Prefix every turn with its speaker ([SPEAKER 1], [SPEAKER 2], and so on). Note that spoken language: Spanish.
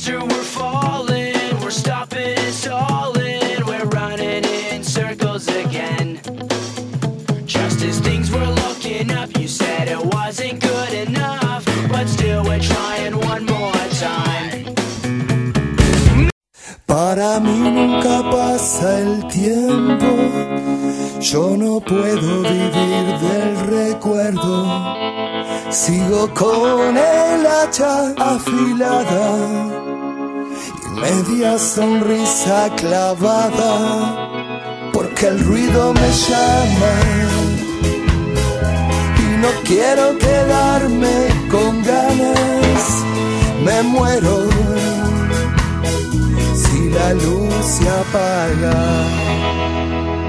[SPEAKER 1] faster we're falling, we're stopping and stalling, we're running in circles again. Just as things were looking up, you said it wasn't good enough, but still we're trying one more time.
[SPEAKER 2] Para mí nunca pasa el tiempo, yo no puedo vivir del recuerdo. Sigo con el hacha afilada y media sonrisa clavada, porque el ruido me llama y no quiero quedarme con ganas. Me muero si la luz se apaga.